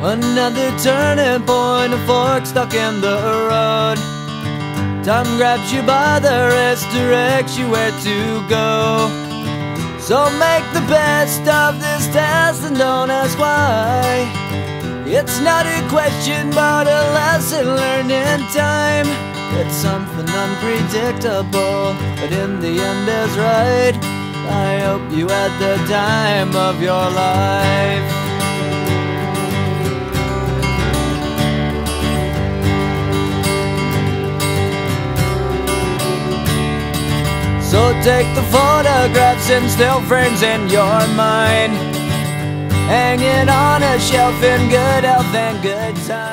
Another turning point, a fork stuck in the road. Time grabs you by the wrist, directs you where to go. So make the best of this test and don't ask why. It's not a question but a lesson learned in time. It's something unpredictable, but in the end is right. I hope you had the time of your life. So take the photographs and still frames in your mind, hanging on a shelf in good health and good time.